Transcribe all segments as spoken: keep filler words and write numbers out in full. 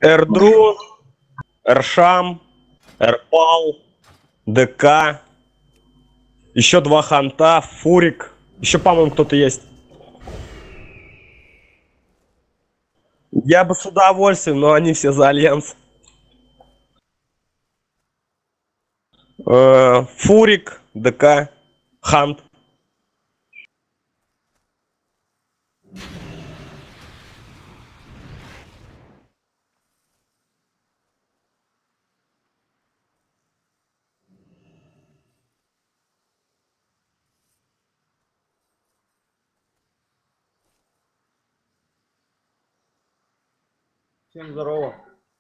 Эрдру, Эршам, Эрпал, ДК, еще два ханта, Фурик, еще, по-моему, кто-то есть. Я бы с удовольствием, но они все за Альянс. Э, Фурик, ДК, Хант. Всем здорово.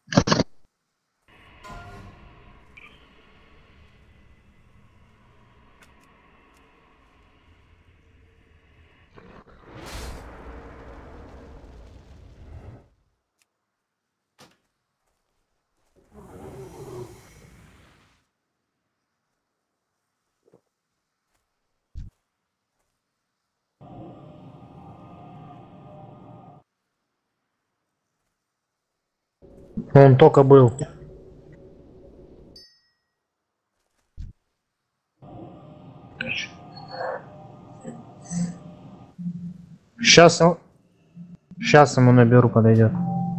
Он только был. Сейчас, сейчас ему наберу, подойдет.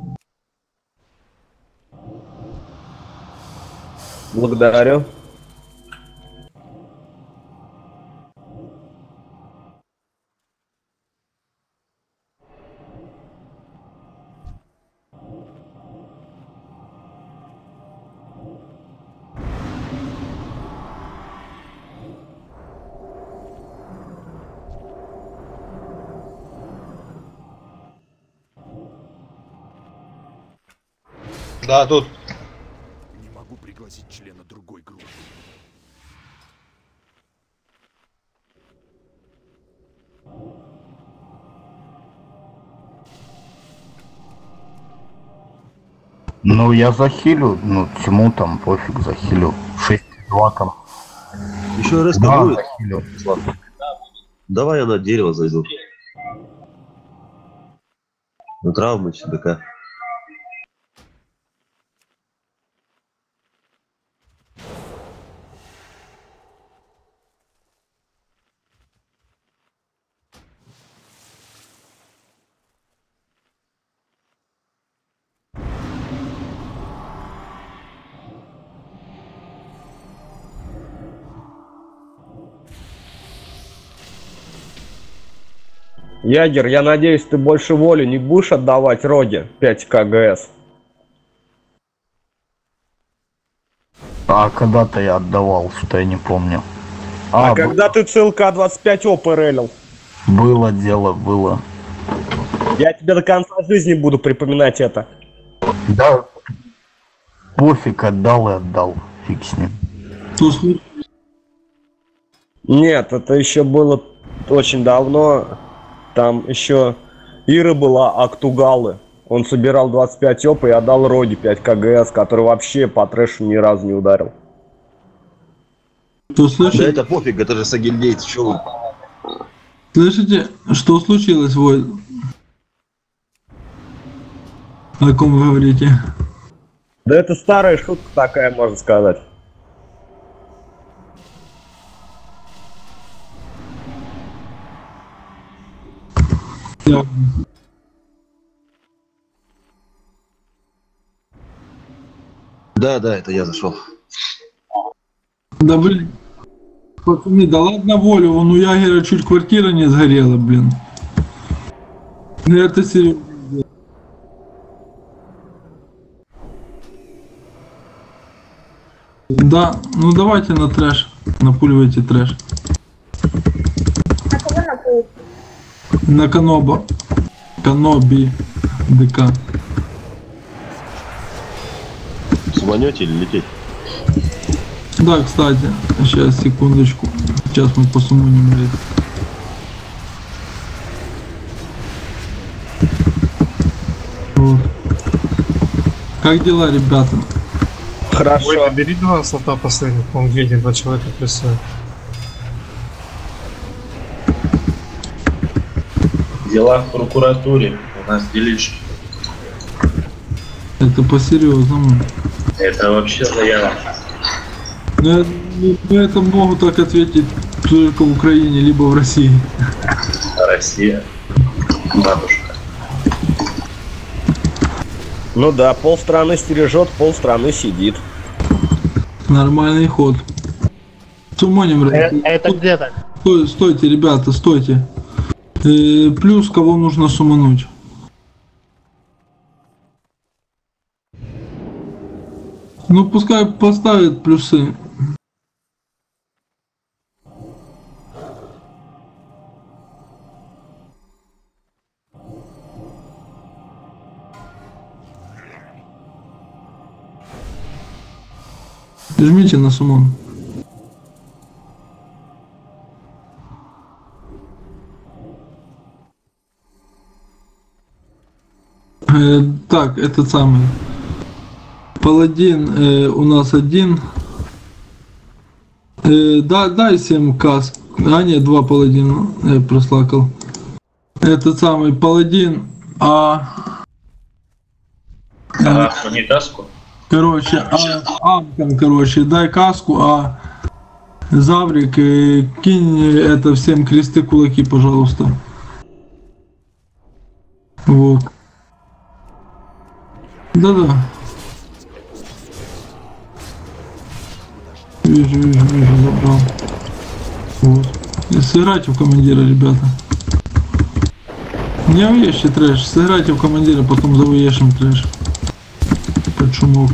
Благодарю. Да, тут. Не могу пригласить члена другой группы. Ну я захилю, ну чему там пофиг, захилю. шесть два там. Еще раз Да, будет. захилю. Давай я на дерево зайду. На травмы ЧДК. Ягер, я надеюсь, ты больше воли не будешь отдавать Роге пять КГС. А когда-то я отдавал, что я не помню. А, А, когда ты ЦЛК двадцать пять ОПРЛил? было дело, было. Я тебе до конца жизни буду припоминать это. Да, пофиг, отдал и отдал. Фиг с ним. Нет, это еще было очень давно. Там еще Ира была Актугалы. Он собирал двадцать пять ОП и отдал Роге пять КГС, который вообще по трэшу ни разу не ударил. Что слышите? Да это пофиг, это же Сагильдейц, чё вы? Слышите, что случилось, Вой? О ком вы говорите? Да это старая шутка такая, можно сказать. Да. Да, да, это я зашел. Да блин. Пацаны, да ладно волю, вон у Ягера чуть квартира не сгорела, блин. Ну это серьезно. Да, ну давайте на трэш. Напуливайте трэш. На кого напулить? На Каноба. Каноби. ДК. Звонете или лететь? Да, кстати, сейчас, секундочку. Сейчас мы посумоним рейд. Вот. Как дела, ребята? Хорошо. Ой, набери два слота последних, по-моему, две, два человека плюсуют. Дела в прокуратуре, у нас делишки. Это по-серьезному. Это вообще заява. Но, но это могут так ответить только в Украине, либо в России. Россия. Матушка. Ну да, полстраны стережет, полстраны сидит. Нормальный ход. Сумоним, Э, Это где так? Стой, стойте, ребята, стойте. Э, плюс кого нужно сумануть? Ну пускай поставит плюсы. Жмите на сумон. Э, так, этот самый. Паладин э, у нас один. Э, да, дай семь каск. А нет, два паладина. Я прослакал. Этот самый паладин, а... А, не каску? Короче, а, Амкан, короче, дай каску, а Заврик, э, кинь это всем кресты, кулаки, пожалуйста. Вот. Да-да. Вижу, вижу, вижу, забрал. Вот. И сыграйте в командира, ребята. Не уешьте трэш, сыграйте в командира, потом завуешим трэш. Под шумок.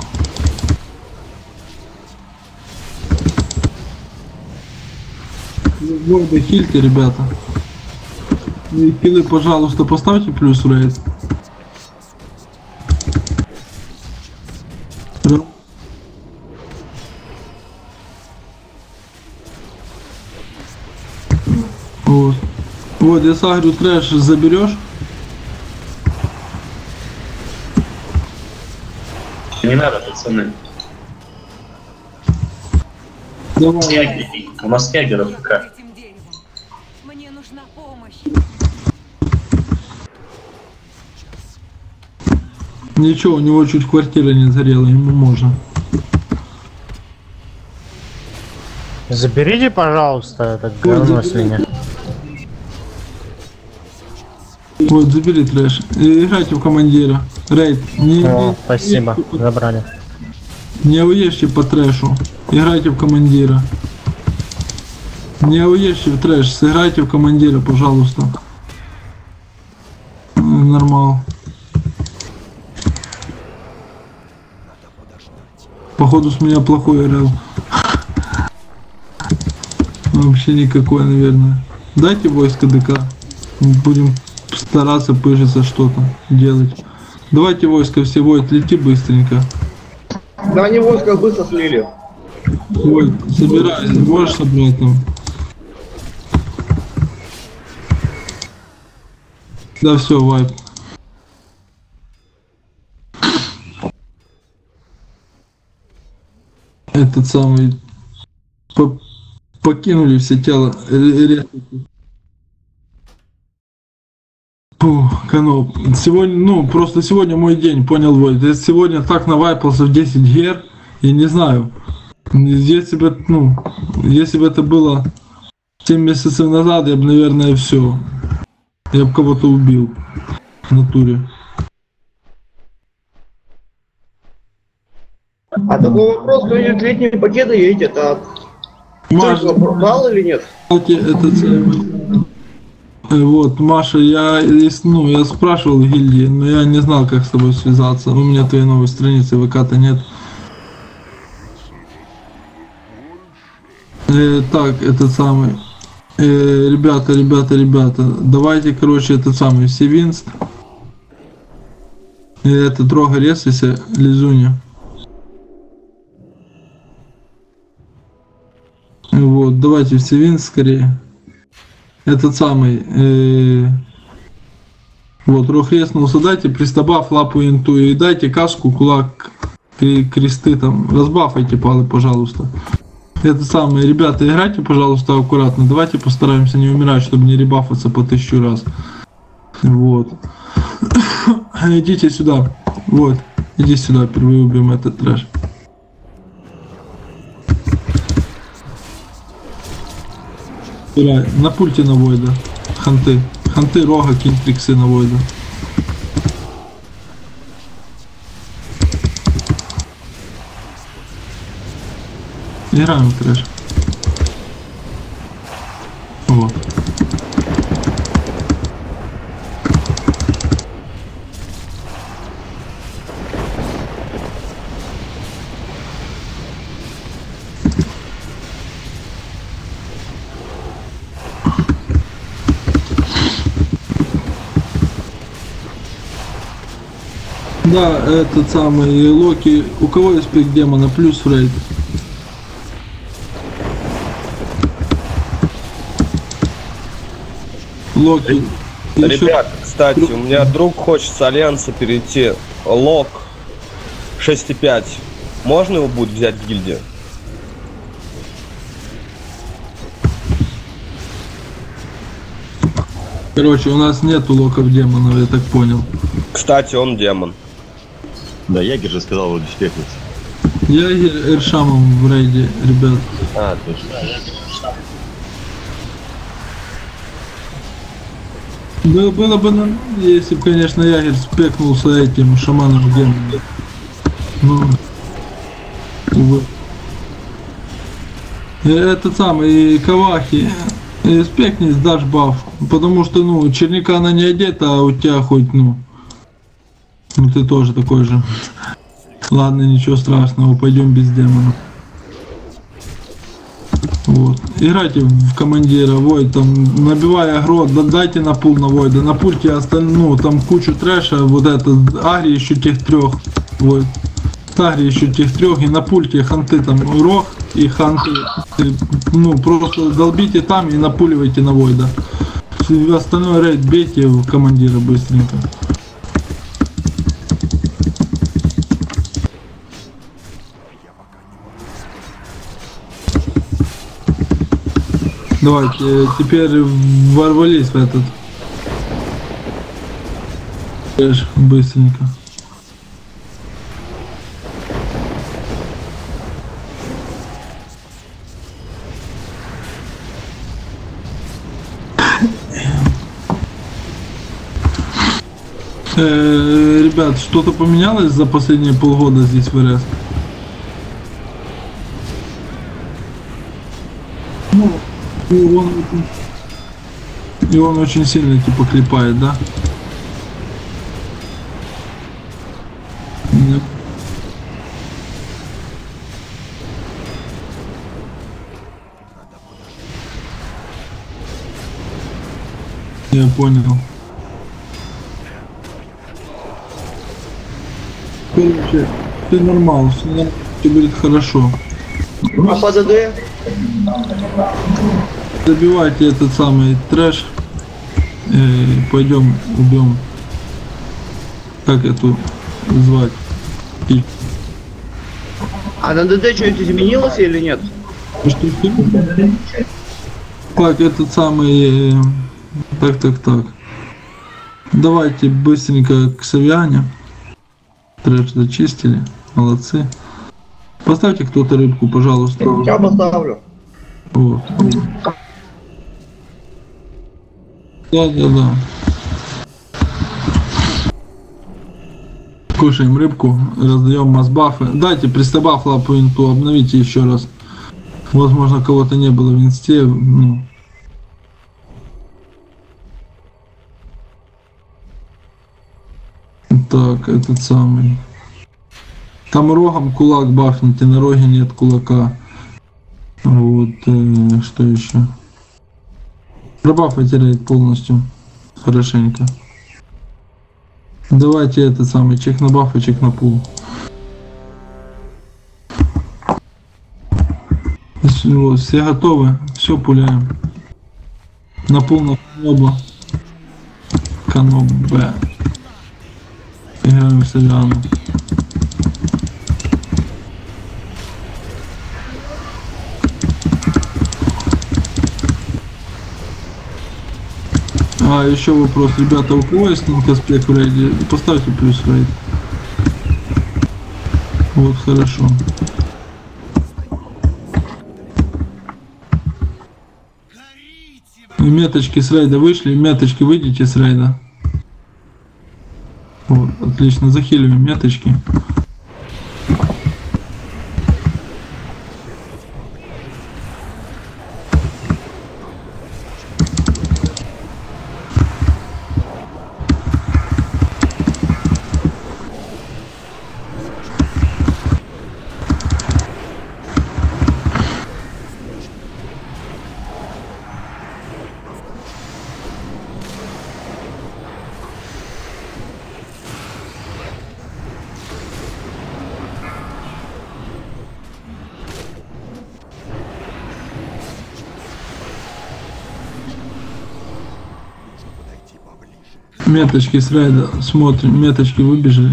Войда хильте, ребята. И хилы, пожалуйста, поставьте плюс в рейд. Вот. Вот, я сагрю трэш, заберешь? Не надо, пацаны. Давай. Снегеры. У нас снегеров как? Мне нужна помощь. Ничего, у него чуть квартира не сгорела, ему можно. Заберите, пожалуйста, это говно свинья. Вот, забери трэш. И играйте в командира. Рейд. Не, О, не, спасибо, не, забрали. не уешьте по трэшу. Играйте в командира. Не уешьте в трэш. Сыграйте в командира, пожалуйста. Нормал. Походу с меня плохой РЛ. Вообще никакой, наверное. Дайте войско ДК. Будем стараться пыжиться что-то делать. Давайте войско все, Войт, лети быстренько. Да они войско быстро слили. Войт, собирай, можешь собрать там? Да все, вайп. Этот самый... По покинули все тело. Фух, Каноп. Сегодня, ну, просто сегодня мой день, понял, Войт. Я сегодня так навайпался в десять гер, я не знаю. Если бы, ну, если бы это было семь месяцев назад, я бы, наверное, все. Я бы кого-то убил. В натуре. А такой вопрос, кто-нибудь летние пакеты едет, а Маша, брал или нет? этот, вот, Маша, я, ну, я спрашивал в гильдии, но я не знал, как с тобой связаться. У меня твоей новой страницы ВК-то нет. Э, так, этот самый. Э, ребята, ребята, ребята, давайте, короче, этот самый Севинст. И это трога резайся, Лизуня. Вот, давайте в Севинст скорее. Этот самый. Э, вот, рог резнулся, дайте пристабаф лапу инту и дайте каску, кулак, кресты там. Разбафайте палы, пожалуйста. Это самое, ребята, играйте, пожалуйста, аккуратно. Давайте постараемся не умирать, чтобы не ребафаться по тысячу раз. Вот. Идите сюда. Вот. Иди сюда, впервые убьем этот трэш. Играй. На пульте на Войда. Ханты. Ханты, рога, кинь триксы на Войда. Играем в трэш. Вот. Да, этот самый Локи. У кого есть пик демона? Плюс в рейд. Локи. Ребят, Еще... кстати, у меня друг хочет с Альянса перейти. Лок шесть и пять. Можно его будет взять в гильдию? Короче, у нас нету локов демонов, я так понял. Кстати, он демон. Да, Ягер же сказал его диспекнуть. Я Эршамом в рейде, ребят. А, точно. Да, было бы нам, если бы, конечно, Ягер спекнулся этим шаманом демоном. Ну, увы. И этот самый Кавахи, и спекнись, дашь баф. Потому что, ну, черника она не одета, а у тебя хоть, ну, ну ты тоже такой же. Ладно, ничего страшного, пойдем без демона. Вот. Играйте в командира, Войд, там, набивая агро, дайте на пул на Войда. На пульте остальную, ну, там кучу трэша, вот это, агри еще тех трех, Войд. Агри еще тех трех, и на пульте ханты там, рог и ханты. Ну, просто долбите там и напуливайте на Войда. Остальной рейд бейте в командира быстренько. Давайте, теперь ворвались в этот. Быстренько. Э, ребят, что-то поменялось за последние полгода здесь в РС? Ну, и он, и он очень сильно типа клепает, да? Нет. Я понял. Короче, ты нормал, все будет хорошо. А по ДД? Добивайте этот самый трэш. Э, пойдем убьем. Как эту звать? И... А на ДД что-нибудь изменилось или нет? Что, что? Так, этот самый... Э, так, так, так. Давайте быстренько к Савиане. Трэш зачистили. Молодцы. Поставьте кто-то рыбку, пожалуйста. Я поставлю. Вот. Да, да, да. Кушаем рыбку, раздаем масбафы. Дайте пристабаф лапу инту, обновите еще раз. Возможно, кого-то не было в инсте. Ну. Так, этот самый. Там рогом кулак бафните, на роге нет кулака. Вот, э, что еще? Пробаф теряет полностью. Хорошенько. Давайте этот самый чек на баф и чек на пул. Вот, все готовы, все пуляем. На пул на оба. Каноб Б. Играем в Савиану. А, еще вопрос, ребята, у кого есть линкоспект в рейде? Поставьте плюс в рейд. Вот, хорошо. Меточки с рейда вышли, меточки выйдите с рейда. Вот, отлично, захиливаем меточки. Меточки с рейда, смотрим, меточки выбежали.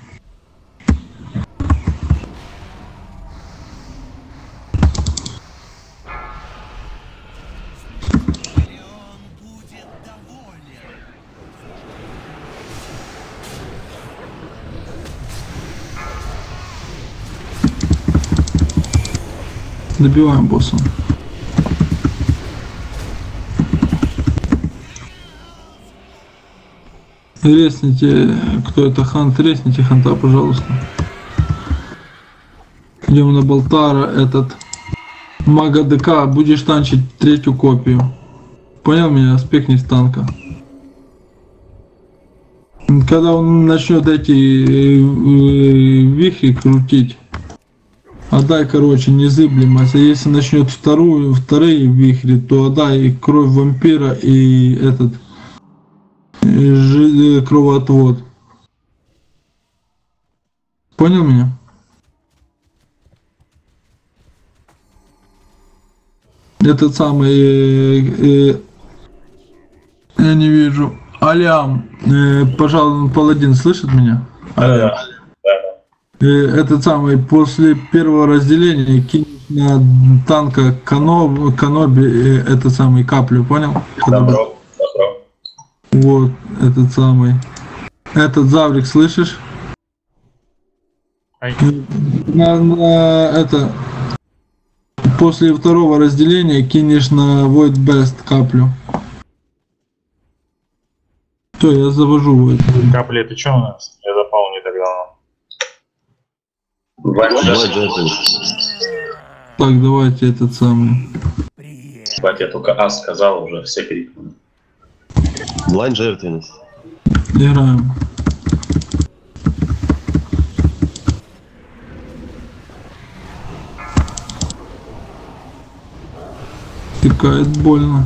Добиваем босса. Резните, кто это, хант, резните ханта, пожалуйста. Идем на Болтара, этот мага ДК, будешь танчить третью копию. Понял меня? Спекни с танка. Когда он начнет эти вихри крутить, отдай, короче, незыблемость. А если начнет вторую, вторые вихри, то отдай кровь вампира и этот Жи- кровоотвод. Понял меня? Этот самый э, э, я не вижу. Алям, э, пожалуй, паладин слышит меня? Да, Э, этот самый после первого разделения кинь на танка Каноб, Каноби э, этот самый каплю, понял? добро, добро. Вот, этот самый. Этот Заврик, слышишь? На, на это. После второго разделения кинешь на Void Best каплю. Все, я завожу Void. Капли, это что у нас? Я запал не так давно. Так, давайте этот самый. Бать, я только А сказал, уже все крикнули. Блайн жертвенность. Играем. Тыкает больно.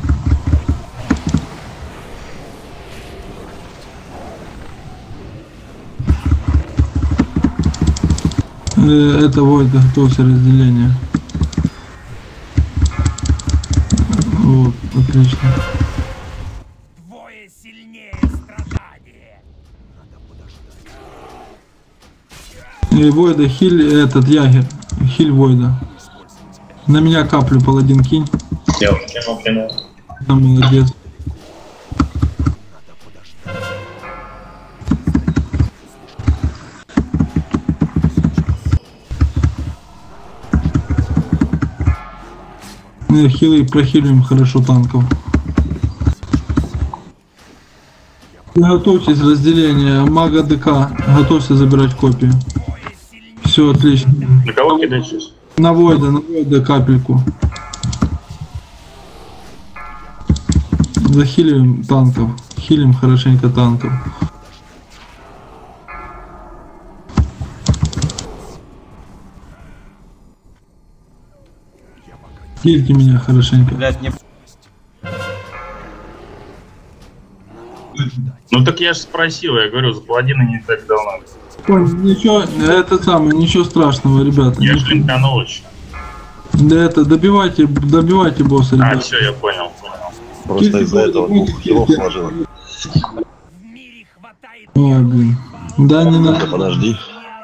Э, это вот готовься разделение. Вот, отлично. Двое сильнее страдания. И Войда хиль, этот ягер. Хиль Войда. На меня каплю, паладин, кинь. Я уже кинул, кинул. Да, молодец. Мы хилы прохилим хорошо танков. Готовьтесь разделение. Мага ДК. Готовься забирать копию. Все отлично. На кого кидать сейчас? На Войда, на Войда капельку. Захиливаем танков. Хилим хорошенько танков. Хильте меня хорошенько. Блядь, не... Ну так я же спросил, я говорю, за паладина не так давно. Ой, ничего, это самое, ничего страшного, ребята. Я же линканул еще. Да это, добивайте, добивайте босса, ребята. А, все, я понял, понял. Просто из-за этого двух хилов сложило. Ой, блин. Да не надо. Подожди.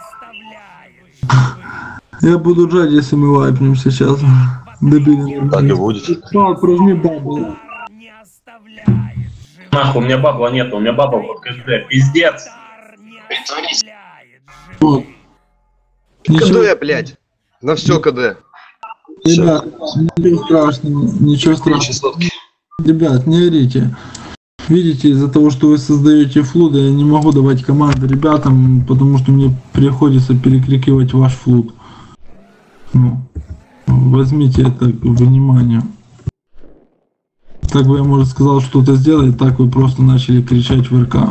Я буду ржать, если мы вайпнем сейчас. Добили. Так и будет. Что, прожми бабу. Нахуй, у меня бабла нет, у меня бабла под КСД. Пиздец. Вот. Ничего, КД, блядь. На все КД. ребят, ничего страшного, ничего страшного. Ребят, не орите. Видите, из-за того, что вы создаете флуд, я не могу давать команды ребятам, потому что мне приходится перекрикивать ваш флуд. Ну, возьмите это во внимание. Так бы я, может, сказал что-то сделать, так вы просто начали кричать в РК.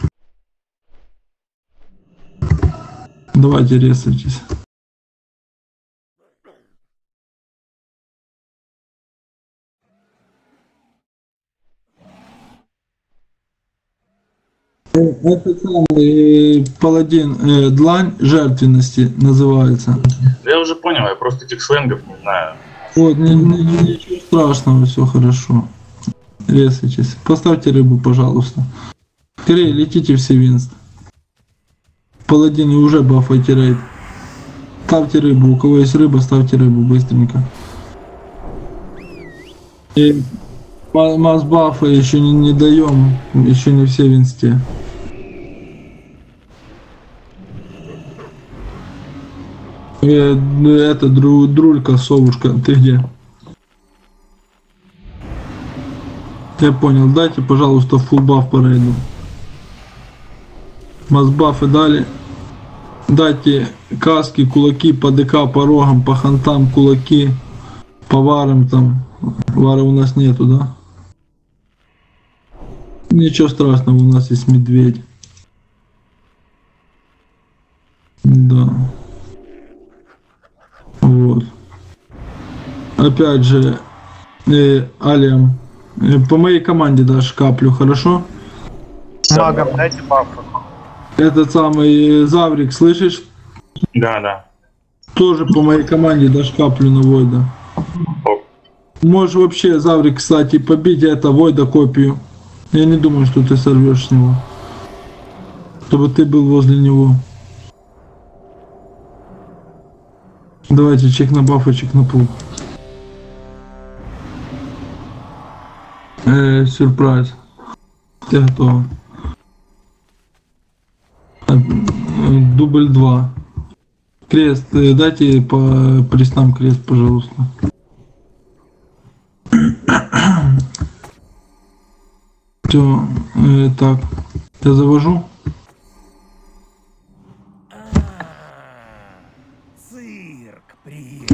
Давайте ресайтесь. Это самый паладин э, длань жертвенности называется. Да я уже понял, я просто этих сленгов не знаю. Вот, ни, ни, ничего страшного, все хорошо. Ресайтесь. Поставьте рыбу, пожалуйста. Скорее летите все винст. Паладины уже бафайте рейд. Ставьте рыбу, у кого есть рыба, ставьте рыбу быстренько. И масс бафа еще не, не даем, еще не все в инсте. Э, это дру, Друлька, совушка, ты где? Я понял, дайте, пожалуйста, фулл баф по рейду. Масс бафы дали. Дайте каски, кулаки по ДК, по рогам, по хантам, кулаки, по варам там. Вара у нас нету, да? Ничего страшного, у нас есть медведь. Да. Вот. Опять же, э, Алиам, э, по моей команде дашь каплю, хорошо? Магам дайте бафы. Этот самый Заврик, слышишь? Да, да. Тоже по моей команде дашь каплю на Войда. Можешь вообще, Заврик, кстати, побить это Войда копию. Я не думаю, что ты сорвешь с него. Чтобы ты был возле него. Давайте чек на баф и чек на пул. Э, сюрприз. Ты готова. Дубль два. Крест, дайте по престам крест, пожалуйста. Все, э, так, я завожу. Цирк приехал.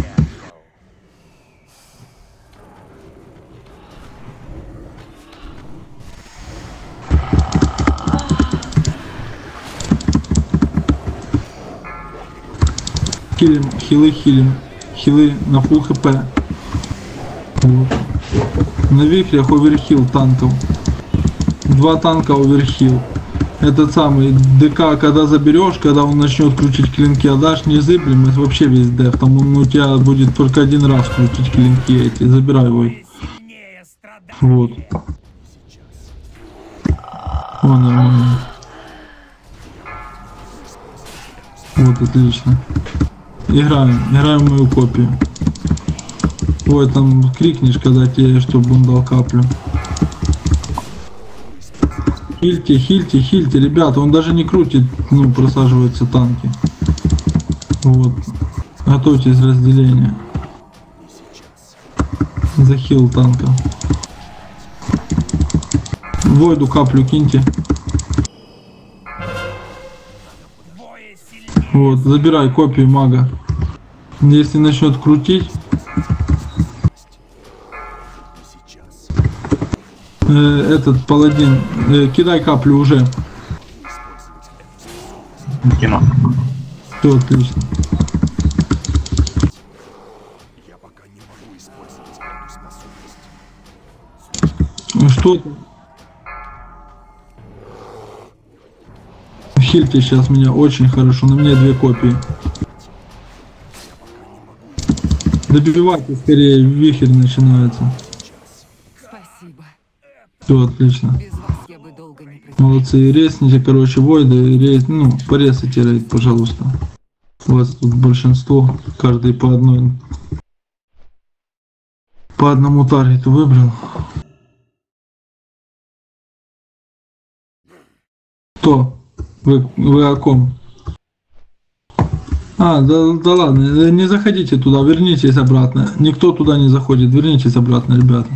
Хилим, хилы, хилим. Хилы на фулл хп. Вот. На вихрях оверхил танков. Два танка оверхил. Этот самый ДК, когда заберешь, когда он начнет крутить клинки, отдашь незыблемость, вообще весь деф. Там он у тебя будет только один раз крутить клинки эти. Забирай его. Вот. О, нормально. Вот, отлично. Играем, играем в мою копию. Ой, там крикнешь, когда тебе, чтобы он дал каплю. Хильте, хильте, хильте, ребята, он даже не крутит, ну, просаживаются танки. Вот. Готовьтесь разделение. Захил танка. Войду каплю киньте. Вот, забирай копию мага. Если начнет крутить, э, этот паладин, э, кидай каплю уже. Кину. Все отлично. Я пока не могу использовать эту способность. Что там? Хильте сейчас меня очень хорошо, на мне две копии. Добивайте скорее, вихрь начинается. Спасибо. Все отлично. Без вас я бы долго не протянула. Молодцы, резните, короче, Войда, рез... ну, порезайте рейд, пожалуйста. У вас тут большинство, каждый по одной, по одному таргету выбрал. Кто? Вы, вы о ком? А, да, да ладно, не заходите туда, вернитесь обратно. Никто туда не заходит, вернитесь обратно, ребята.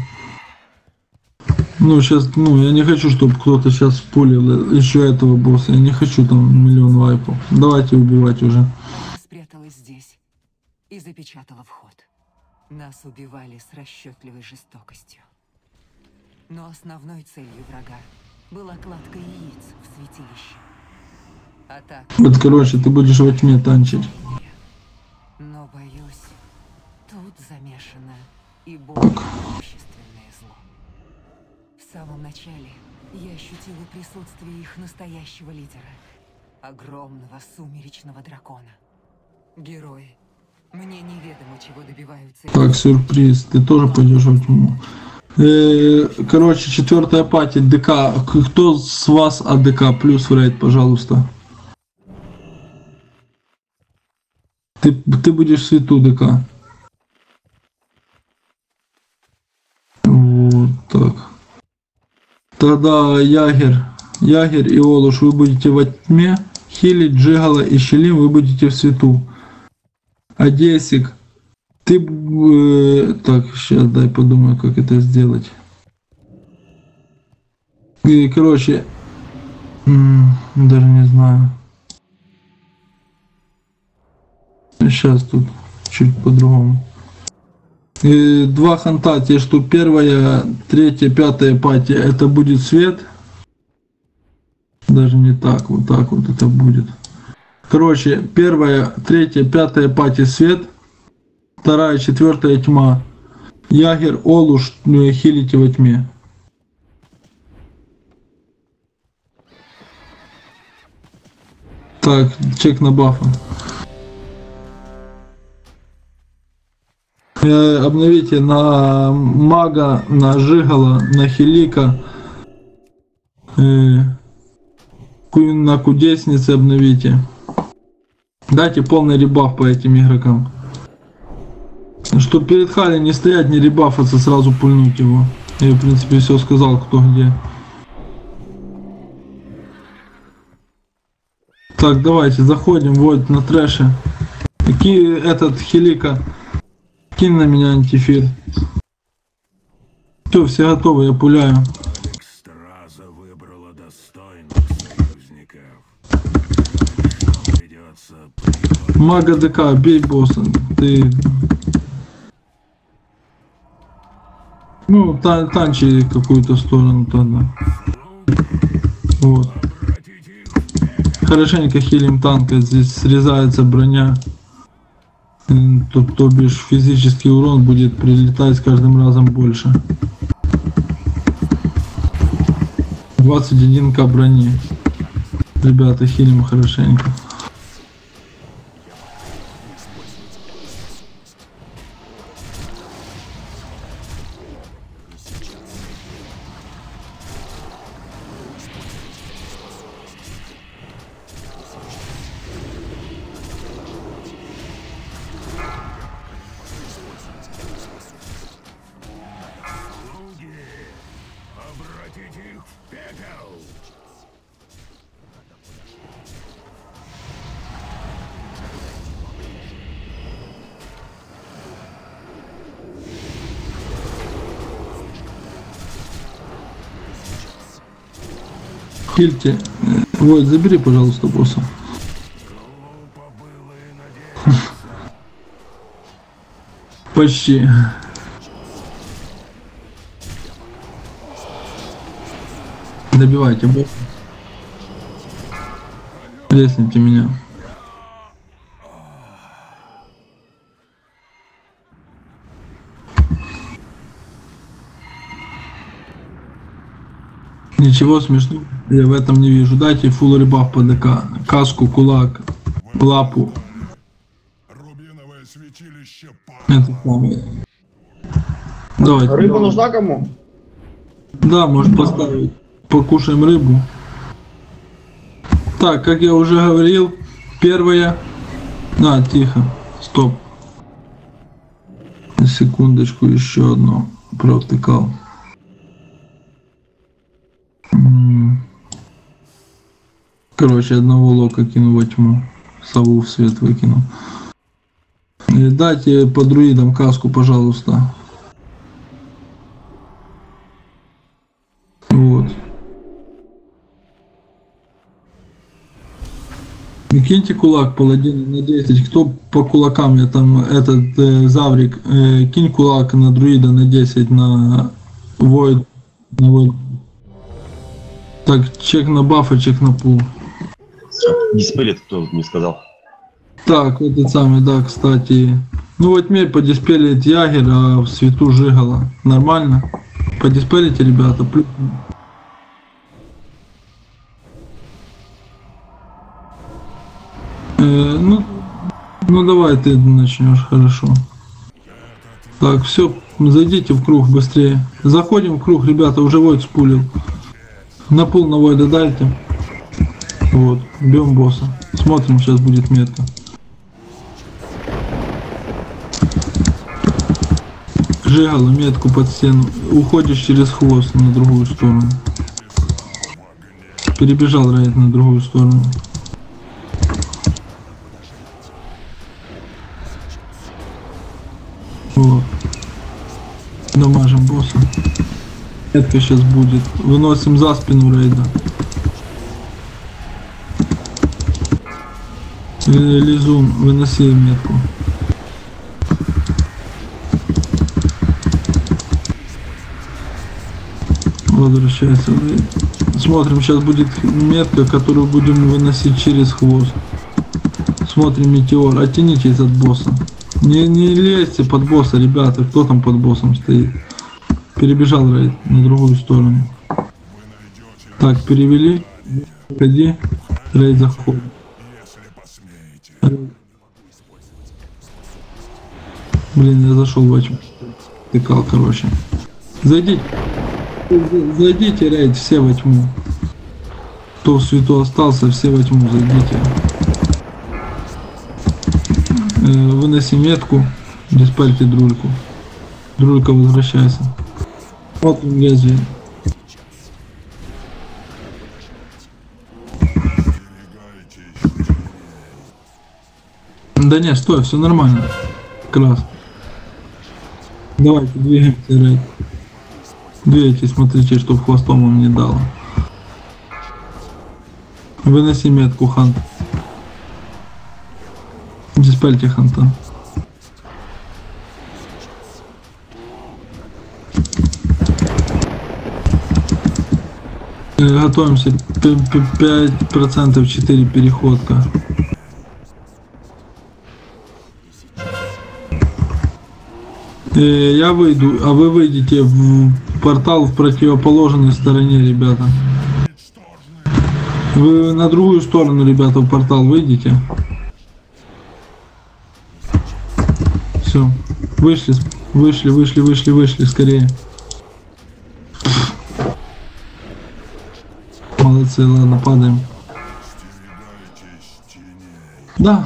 Ну, сейчас, ну, я не хочу, чтобы кто-то сейчас пулил еще этого босса. Я не хочу там миллион вайпов. Давайте убивать уже. Спряталась здесь и запечатала вход. Нас убивали с расчетливой жестокостью. Но основной целью врага была кладка яиц в святилище. А так... Вот, короче, ты будешь во тьме танчить. Но, боюсь, тут замешано и более общественное зло. В самом начале я ощутила присутствие их настоящего лидера. Огромного сумеречного дракона. Герои. Мне неведомо, чего добиваются. Так, сюрприз, ты тоже пойдешь во тьму. Э, короче, четвертая пати, ДК. Кто с вас АДК? Плюс в рейд, пожалуйста. Ты, ты будешь в свету ДК. Вот так. Тогда Ягер, Ягер и Олуш, вы будете во тьме. Хили, Джигала и Щелим, вы будете в свету. Одессик, ты... Э, так, сейчас дай подумаю, как это сделать. И, короче, даже не знаю. Сейчас тут чуть по-другому. И два ханта, те, что первая, третья, пятая пати, это будет свет. Даже не так, вот так вот это будет. Короче, первая, третья, пятая пати свет. Вторая, четвертая тьма. Ягер, Олуш, хилите во тьме. Так, чек на бафы. Э, обновите на мага, на Жигала, на Хилика, э, на кудеснице обновите. Дайте полный ребаф по этим игрокам. Чтоб перед Хали не стоять, не ребафаться, сразу пульнуть его. Я, в принципе, все сказал, кто где. Так, давайте, заходим, вот, на трэше. Какие этот Хилика... Кинь на меня антифир. Все, все готовы, я пуляю. Страза выбрала достойных союзников. Придется... Мага ДК, бей босса. Ты... Ну, та танчи какую-то сторону тогда. Вот. Хорошенько хилим танка, здесь срезается броня. То, то бишь физический урон будет прилетать с каждым разом больше. двадцать один ка брони. Ребята, хилим хорошенько. Хильте. Вот, забери, пожалуйста, босса. Почти. Добивайте босса. Лесните меня. Ничего смешного я в этом не вижу. Дайте фулл ребаф по ДК. Каску, кулак, лапу. Это самое. Давайте. Рыба нужна кому? Да, может поставить. Покушаем рыбу. Так, как я уже говорил, первое... А, тихо. Стоп. Секундочку, еще одно провтыкал. Короче, одного лока кину во тьму. сову в свет выкинул. И дайте по друидам каску, пожалуйста. Вот. И киньте кулак паладина на десять. Кто по кулакам? Я там этот э, Заврик. Э, кинь кулак на друида на десять, на Void. На Void. Так, чек на баф и чек на пул. Диспелит кто не сказал. Так, этот самый, да, кстати. Ну вот мне по диспелить Ягер, а в свету Жигала. Нормально? По диспелите, ребята. Плюс. Э, ну, ну давай ты начнешь, хорошо. Так, все, зайдите в круг быстрее. Заходим в круг, ребята, уже Войд спулил. На пул на Войда дайте. Вот, бьем босса. Смотрим, сейчас будет метка. Жигала метку под стену. Уходишь через хвост на другую сторону. Перебежал рейд на другую сторону. Вот. Дамажим босса. Метка сейчас будет. Выносим за спину рейда. Лизун, выноси метку. Возвращается. Смотрим, сейчас будет метка, которую будем выносить через хвост. Смотрим метеор. Оттянитесь от босса. Не, не лезьте под босса, ребята. Кто там под боссом стоит? Перебежал рейд на другую сторону. Так, перевели. Ходи. Рейд заходит. Блин, я зашел в очку. Тыкал, короче. Зайдите. Зайдите, рейд, все во тьму. Кто в свету остался, все во тьму, зайдите. Э, выноси метку. Диспальте друльку. Друлька, возвращайся. Вот он лезвие. Да не, стой, все нормально. Как раз. Давайте, двигаемся, рейд. Двигайтесь, смотрите, чтобы хвостом он не дало. Выноси метку, хант. Диспельте ханта. Готовимся. пять процентов четыре переходка. Я выйду, а вы выйдете в портал в противоположной стороне, ребята. Вы на другую сторону, ребята, в портал выйдете. Все. Вышли, вышли, вышли, вышли, вышли, скорее. Молодцы, ладно, падаем. Да.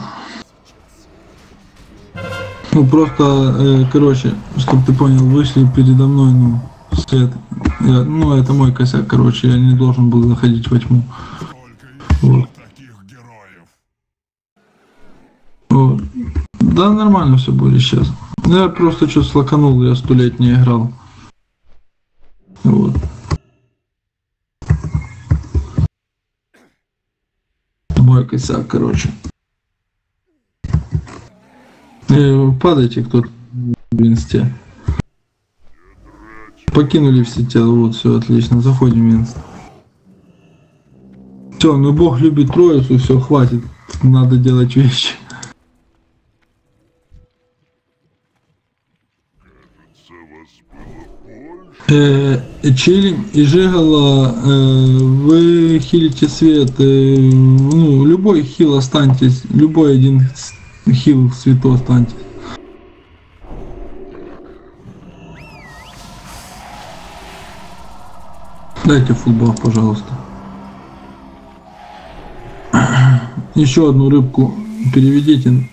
Ну просто, э, короче, чтобы ты понял, вышли передо мной, ну, свет. Я, ну, это мой косяк, короче, я не должен был заходить во тьму. Вот. Вот. Да, нормально все будет сейчас. Я просто что слаканул, я сто лет не играл. Вот. Мой косяк, короче. Э, падайте кто-то в инсте. Покинули все тела, вот, все отлично, заходим в инст. Все, ну Бог любит троицу, все, хватит, надо делать вещи. Э, Чилинг и Жигала, э, вы хилите свет, э, ну, любой хил останьтесь, любой один хил в свету останьтесь. Дайте футбол, пожалуйста. Еще одну рыбку переведите.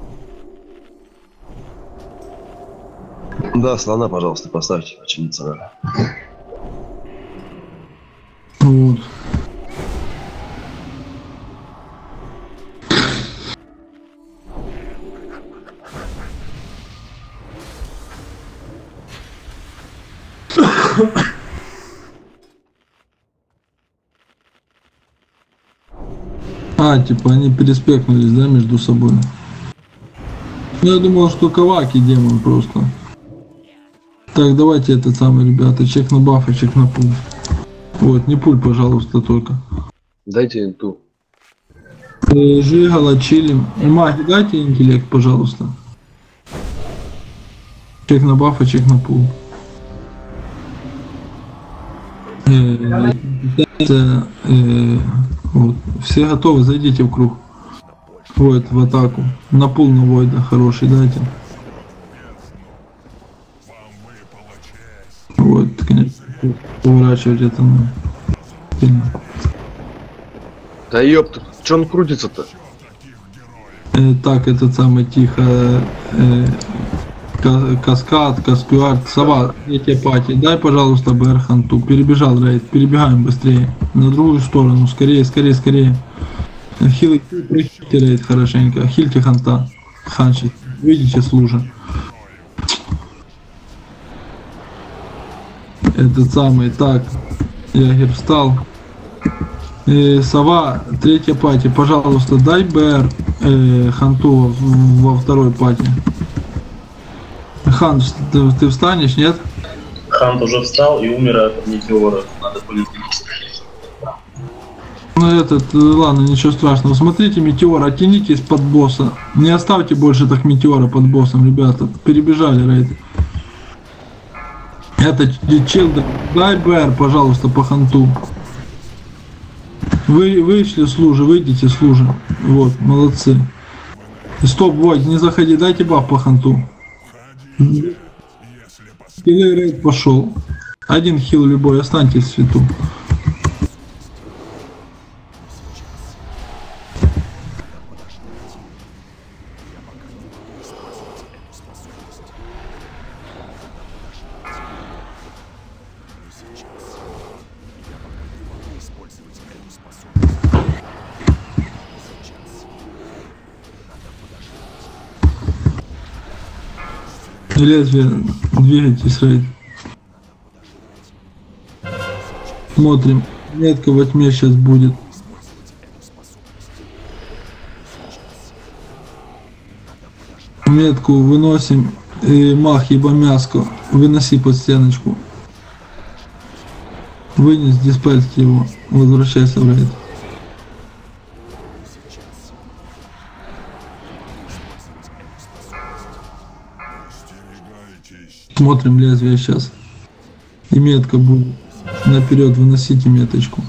Да, слона, пожалуйста, поставьте, починиться надо. Вот. А, типа они переспекнулись, да, между собой? Ну, я думал, что Каваки демон просто. Так, давайте этот самый, ребята, чек на баф и чек на пуль. Вот, не пуль, пожалуйста, только. Дайте инту. Э, Жигала, чилим. Маги, дайте интеллект, пожалуйста. Чек на баф и чек на пул. Э, э, э, вот. Все готовы, зайдите в круг. Вот, в атаку. На пул на войда, хороший, дайте. Вот, конечно, поворачивать это, ну, сильно. Да ёпта, чё он крутится-то? Э, так, этот самый тихо. Э, ка- каскад, Каспиард, Сова, третья пати. Дай, пожалуйста, Берханту. Перебежал рейд. Перебегаем быстрее. На другую сторону. Скорее, скорее, скорее. Хил, прихильте рейд хорошенько. Хильте ханта. Ханчи. Видите, служа. Этот самый. Так. Ягер встал. Э, Сова, третья пати. Пожалуйста, дай БР э, ханту в- во второй пати. Хан, ты, ты встанешь, нет? Хант уже встал и умер от метеора. Надо полететь. Ну этот, э, ладно, ничего страшного. Смотрите, метеор, оттянитесь под босса. Не оставьте больше так метеора под боссом, ребята. Перебежали рейд. Это ч- чел, дай БР, пожалуйста, по ханту. Вы вышли, служи, выйдите, служи. Вот, молодцы. Стоп, Войд, не заходи, дайте баф по ханту. Хилый рейд пошел. Один хил любой, останьтесь в свету. Лезвие, двигайтесь, рейд. Смотрим. Метка во тьме сейчас будет. Метку выносим. И мах, еба мяско. Выноси под стеночку. Вынес, диспельте его. Возвращайся в рейд. Смотрим лезвие сейчас. И метка будет. Наперед выносите меточку.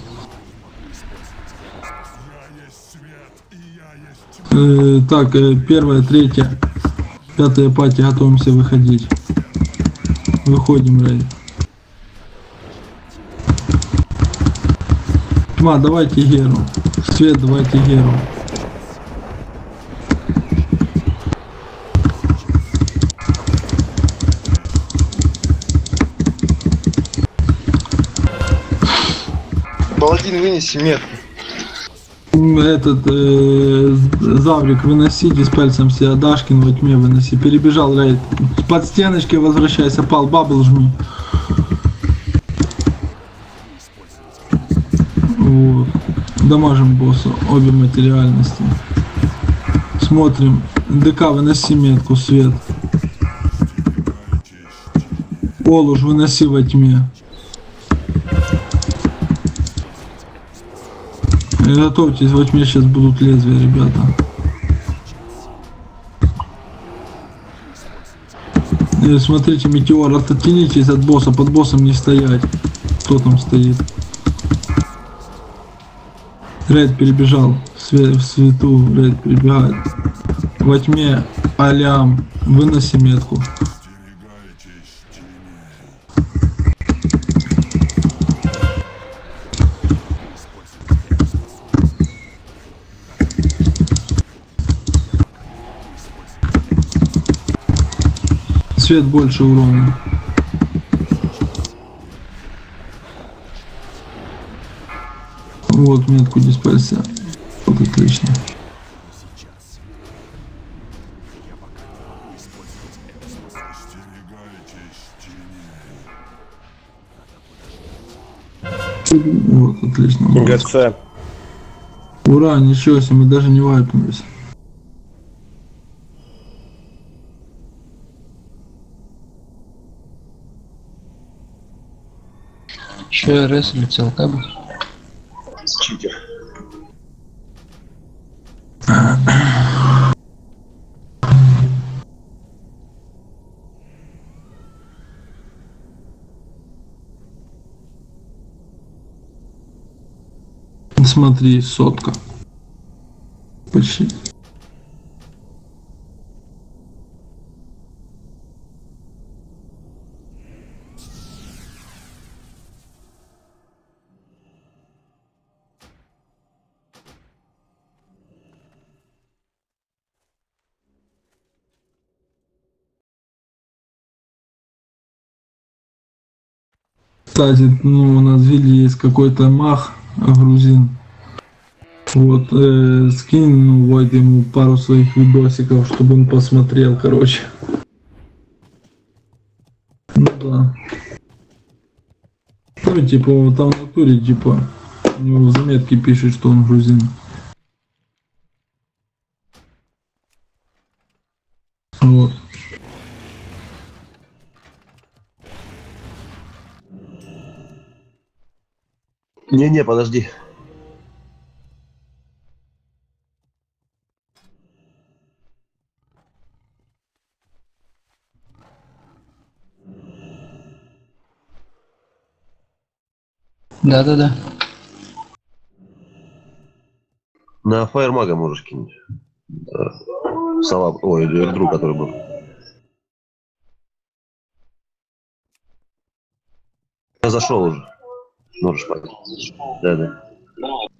Э, так, э, первая, третья, пятая пати, готовимся выходить. Выходим, рейд. Тьма, давайте Геру. Свет, давайте Геру. Паладин, вынеси метку. Этот э, Заврик, выноси, диспельсом все, Дашкин во тьме выноси. Перебежал рейд. Под стеночки возвращайся, пал, бабл жми. Вот. Дамажим босса, обе материальности. Смотрим. ДК, выноси метку, свет. Олуж, выноси во тьме. Готовьтесь, во тьме сейчас будут лезвия, ребята. И смотрите, метеор, оттянитесь от босса, под боссом не стоять. Кто там стоит? Рейд перебежал, в свету рейд перебегает. Во тьме, алям, выноси метку. Свет больше урона. Вот метку диспельса. Вот отлично. Вот, отлично. ГЦ. Ура, ничего себе, мы даже не вайпнулись. Че, РС летел, как бы? Читер. Смотри, сотка. Почти. Кстати, ну, у нас в гильдии есть какой-то мах, грузин. Вот, э, скинь, ну, Войд ему пару своих видосиков, чтобы он посмотрел, короче. Ну да. Ну, типа, вот там в натуре, типа, у него в заметке пишет, что он грузин. Вот. Не-не, подожди. Да-да-да. На фаермага можешь кинуть. Да. Сова, ой, друг, который был. Я зашел уже. Можешь пойти. Да-да.